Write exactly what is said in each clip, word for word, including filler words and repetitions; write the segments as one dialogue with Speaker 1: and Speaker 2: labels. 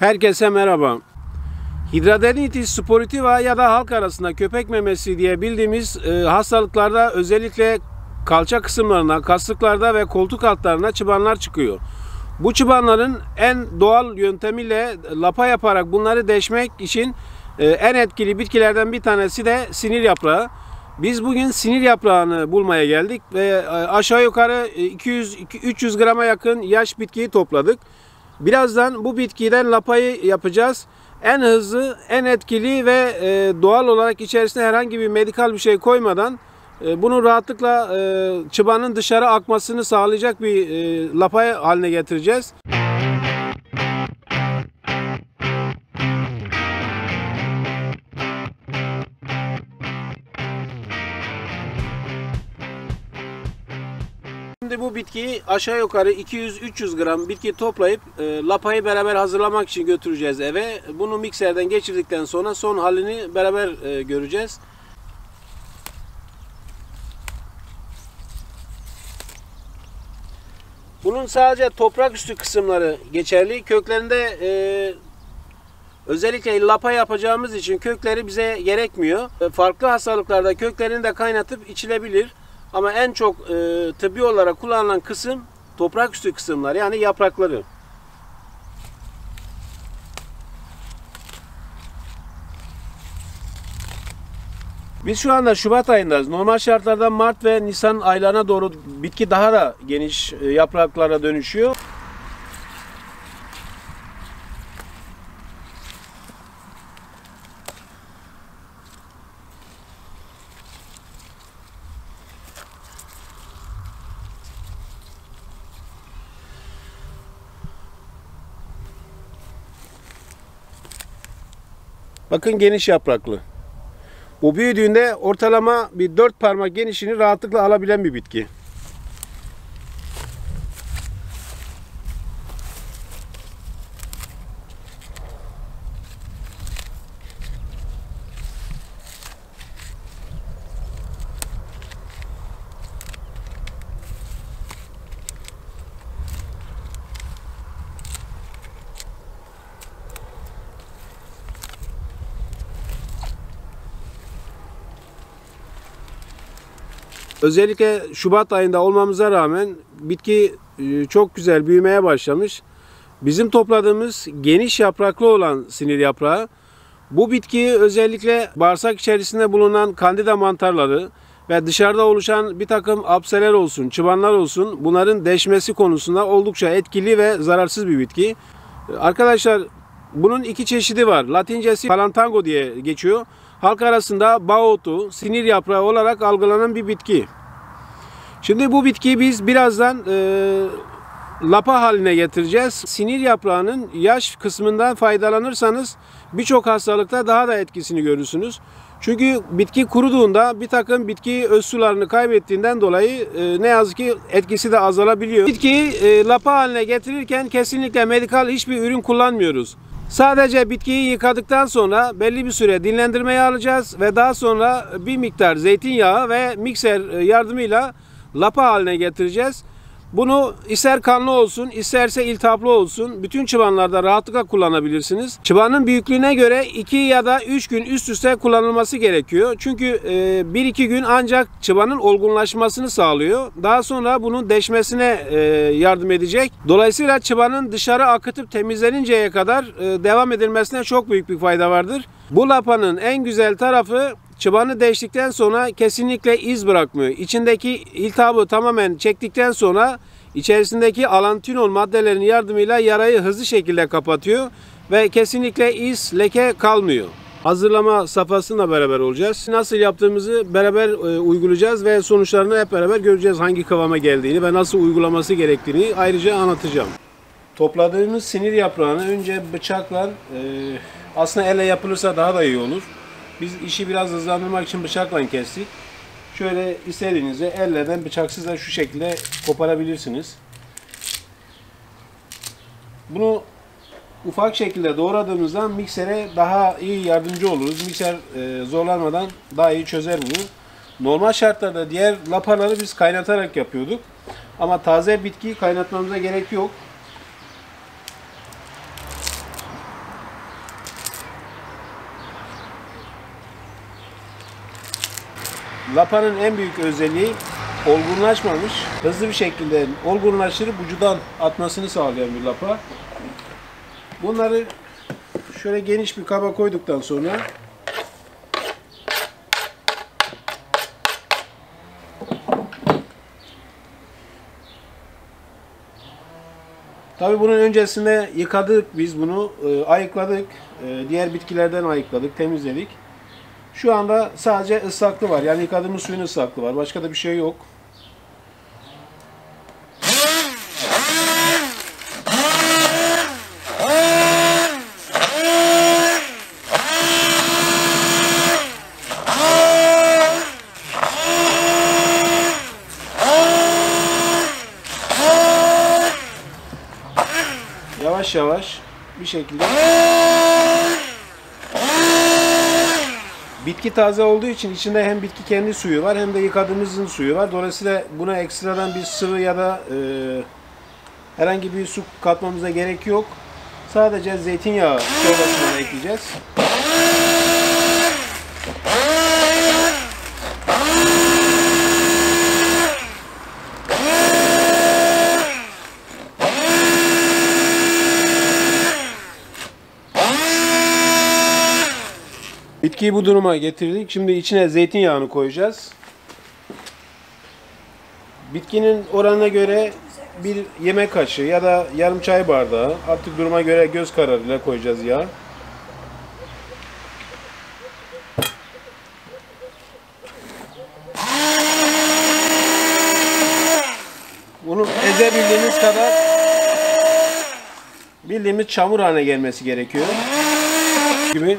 Speaker 1: Herkese merhaba. Hidradenitis suppurativa ya da halk arasında köpek memesi diye bildiğimiz e, hastalıklarda özellikle kalça kısımlarına, kasıklarda ve koltuk altlarına çıbanlar çıkıyor. Bu çıbanların en doğal yöntemiyle lapa yaparak bunları deşmek için e, en etkili bitkilerden bir tanesi de sinir yaprağı. Biz bugün sinir yaprağını bulmaya geldik ve e, aşağı yukarı iki yüz üç yüz grama yakın yaş bitkiyi topladık. Birazdan bu bitkiden lapayı yapacağız. En hızlı, en etkili ve e, doğal olarak içerisine herhangi bir medikal bir şey koymadan e, bunu rahatlıkla e, çıbanın dışarı akmasını sağlayacak bir e, lapa haline getireceğiz. Şimdi bu bitkiyi aşağı yukarı iki yüz üç yüz gram bitki toplayıp e, lapayı beraber hazırlamak için götüreceğiz eve. Bunu mikserden geçirdikten sonra son halini beraber e, göreceğiz. Bunun sadece toprak üstü kısımları geçerli. Köklerinde e, özellikle lapa yapacağımız için kökleri bize gerekmiyor. E, farklı hastalıklarda köklerini de kaynatıp içilebilir. Ama en çok e, tıbbi olarak kullanılan kısım toprak üstü kısımlar, yani yaprakları. Biz şu anda Şubat ayındayız. Normal şartlarda Mart ve Nisan aylarına doğru bitki daha da geniş e, yapraklara dönüşüyor. Bakın, geniş yapraklı. Bu büyüdüğünde ortalama bir dört parmak genişliğini rahatlıkla alabilen bir bitki. Özellikle Şubat ayında olmamıza rağmen bitki çok güzel büyümeye başlamış. Bizim topladığımız geniş yapraklı olan sinir yaprağı, bu bitkiyi özellikle bağırsak içerisinde bulunan kandida mantarları ve dışarıda oluşan bir takım apseler olsun, çıbanlar olsun, bunların deşmesi konusunda oldukça etkili ve zararsız bir bitki. Arkadaşlar, bunun iki çeşidi var. Latincesi Palantango diye geçiyor. Halk arasında baotu, sinir yaprağı olarak algılanan bir bitki. Şimdi bu bitkiyi biz birazdan e, lapa haline getireceğiz. Sinir yaprağının yaş kısmından faydalanırsanız birçok hastalıkta daha da etkisini görürsünüz. Çünkü bitki kuruduğunda bir takım bitki öz sularını kaybettiğinden dolayı e, ne yazık ki etkisi de azalabiliyor. Bitkiyi e, lapa haline getirirken kesinlikle medikal hiçbir ürün kullanmıyoruz. Sadece bitkiyi yıkadıktan sonra belli bir süre dinlendirmeye alacağız ve daha sonra bir miktar zeytinyağı ve mikser yardımıyla lapa haline getireceğiz. Bunu ister kanlı olsun, isterse iltihaplı olsun, bütün çıbanlarda rahatlıkla kullanabilirsiniz. Çıbanın büyüklüğüne göre iki ya da üç gün üst üste kullanılması gerekiyor. Çünkü bir iki gün ancak çıbanın olgunlaşmasını sağlıyor. Daha sonra bunun deşmesine yardım edecek. Dolayısıyla çıbanın dışarı akıtıp temizleninceye kadar devam edilmesine çok büyük bir fayda vardır. Bu lapanın en güzel tarafı, çıbanı deştikten sonra kesinlikle iz bırakmıyor. İçindeki iltihabı tamamen çektikten sonra içerisindeki alantinol maddelerinin yardımıyla yarayı hızlı şekilde kapatıyor ve kesinlikle iz, leke kalmıyor. Hazırlama safhasıyla beraber olacağız. Nasıl yaptığımızı beraber e, uygulayacağız ve sonuçlarını hep beraber göreceğiz. Hangi kıvama geldiğini ve nasıl uygulaması gerektiğini ayrıca anlatacağım. Topladığımız sinir yaprağını önce bıçakla, e, aslında elle yapılırsa daha da iyi olur. Biz işi biraz hızlandırmak için bıçakla kestik. Şöyle istediğinizde ellerden, bıçaksız da şu şekilde koparabilirsiniz. Bunu ufak şekilde doğradığımızda miksere daha iyi yardımcı oluruz. Mikser e, zorlanmadan daha iyi çözer bunu. Normal şartlarda diğer lapaları biz kaynatarak yapıyorduk. Ama taze bitki kaynatmamıza gerek yok. Lapanın en büyük özelliği olgunlaşmamış, hızlı bir şekilde olgunlaştırıp vücudan atmasını sağlayan bir lapa. Bunları şöyle geniş bir kaba koyduktan sonra tabii bunun öncesinde yıkadık biz bunu, e, ayıkladık, e, diğer bitkilerden ayıkladık, temizledik. Şu anda sadece ıslaklığı var, yani yıkadığımız suyun ıslaklığı var, başka da bir şey yok. Yavaş yavaş bir şekilde. Bitki taze olduğu için içinde hem bitki kendi suyu var hem de yıkadığımızın suyu var. Dolayısıyla buna ekstradan bir sıvı ya da e, herhangi bir su katmamıza gerek yok. Sadece zeytinyağı çorbasına ekleyeceğiz. Bitkiyi bu duruma getirdik. Şimdi içine zeytinyağını koyacağız. Bitkinin oranına göre bir yemek kaşığı ya da yarım çay bardağı, artık duruma göre göz kararıyla koyacağız yağ. Bunu ezebildiğimiz kadar, bildiğimiz çamur haline gelmesi gerekiyor. Gibi.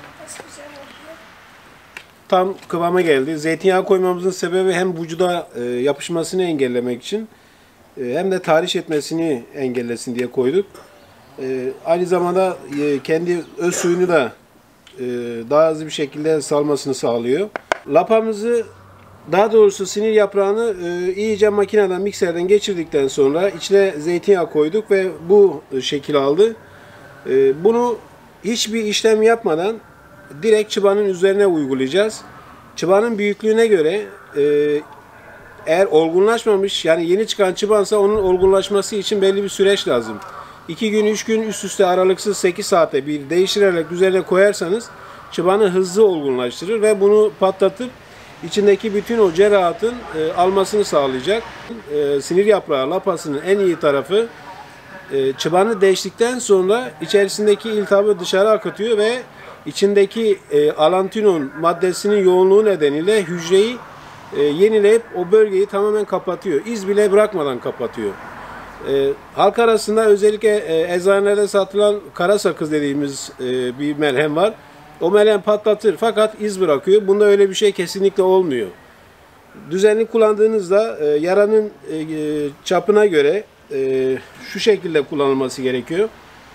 Speaker 1: Tam kıvama geldi. Zeytinyağı koymamızın sebebi hem vücuda e, yapışmasını engellemek için e, hem de tahriş etmesini engellesin diye koyduk. E, aynı zamanda e, kendi öz suyunu da e, daha hızlı bir şekilde salmasını sağlıyor. Lapamızı, daha doğrusu sinir yaprağını e, iyice makineden, mikserden geçirdikten sonra içine zeytinyağı koyduk ve bu şekil aldı. E, bunu hiçbir işlem yapmadan direkt çıbanın üzerine uygulayacağız. Çıbanın büyüklüğüne göre e, eğer olgunlaşmamış, yani yeni çıkan çıbansa onun olgunlaşması için belli bir süreç lazım. iki gün, üç gün üst üste aralıksız sekiz saate bir değiştirerek üzerine koyarsanız çıbanı hızlı olgunlaştırır ve bunu patlatıp içindeki bütün o cerahatın e, almasını sağlayacak. E, sinir yaprağı lapasının en iyi tarafı e, çıbanı değiştikten sonra içerisindeki iltihabı dışarı akıtıyor ve İçindeki e, alantinon maddesinin yoğunluğu nedeniyle hücreyi e, yenileyip o bölgeyi tamamen kapatıyor. İz bile bırakmadan kapatıyor. E, halk arasında özellikle e, eczanelerde satılan kara sakız dediğimiz e, bir merhem var. O merhem patlatır fakat iz bırakıyor. Bunda öyle bir şey kesinlikle olmuyor. Düzenli kullandığınızda e, yaranın e, çapına göre e, şu şekilde kullanılması gerekiyor.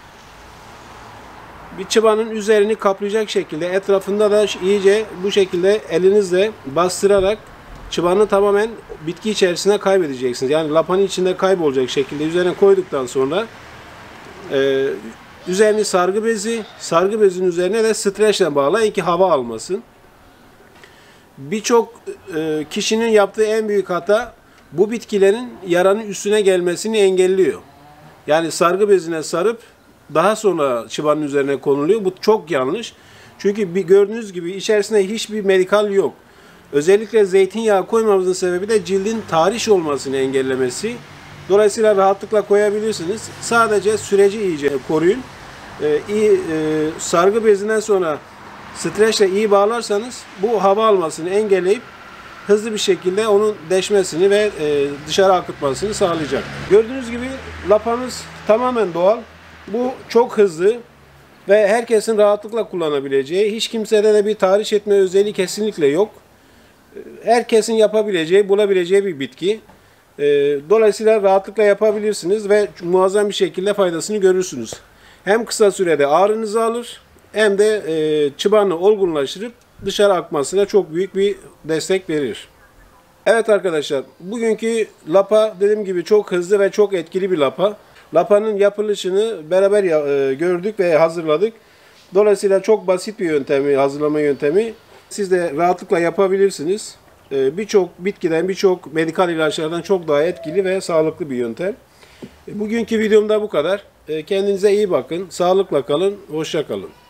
Speaker 1: Bir çıbanın üzerini kaplayacak şekilde etrafında da iyice bu şekilde elinizle bastırarak çıbanı tamamen bitki içerisine kaybedeceksiniz. Yani lapanın içinde kaybolacak şekilde üzerine koyduktan sonra e, üzerini sargı bezi, sargı bezinin üzerine de streçle bağlayın ki hava almasın. Birçok e, kişinin yaptığı en büyük hata bu bitkilerin yaranın üstüne gelmesini engelliyor. Yani sargı bezine sarıp daha sonra çıbanın üzerine konuluyor. Bu çok yanlış. Çünkü bir gördüğünüz gibi içerisinde hiçbir medikal yok. Özellikle zeytinyağı koymamızın sebebi de cildin tahriş olmasını engellemesi. Dolayısıyla rahatlıkla koyabilirsiniz. Sadece süreci iyice koruyun. Ee, iyi, e, sargı bezinden sonra streçle iyi bağlarsanız bu hava almasını engelleyip hızlı bir şekilde onun deşmesini ve e, dışarı akıtmasını sağlayacak. Gördüğünüz gibi lapamız tamamen doğal. Bu çok hızlı ve herkesin rahatlıkla kullanabileceği, hiç kimsede de bir tahriş etme özelliği kesinlikle yok. Herkesin yapabileceği, bulabileceği bir bitki. Dolayısıyla rahatlıkla yapabilirsiniz ve muazzam bir şekilde faydasını görürsünüz. Hem kısa sürede ağrınızı alır hem de çıbanı olgunlaştırıp dışarı akmasına çok büyük bir destek verir. Evet arkadaşlar, bugünkü lapa dediğim gibi çok hızlı ve çok etkili bir lapa. Lapanın yapılışını beraber gördük ve hazırladık. Dolayısıyla çok basit bir yöntemi, hazırlama yöntemi. Siz de rahatlıkla yapabilirsiniz. e, birçok bitkiden, birçok medikal ilaçlardan çok daha etkili ve sağlıklı bir yöntem. E, Bugünkü videomda bu kadar. E, Kendinize iyi bakın, sağlıkla kalın, hoşça kalın.